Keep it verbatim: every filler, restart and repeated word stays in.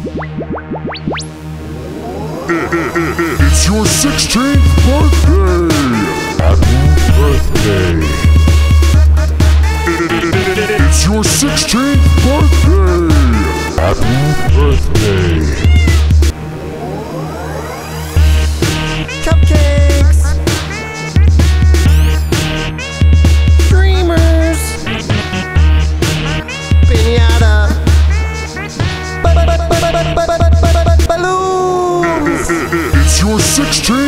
It's your sixteenth birthday! Happy birthday! It's your sixteenth birthday! Happy birthday! Cupcakes! Dreamers! Piñata! Balloons! It's your sixteenth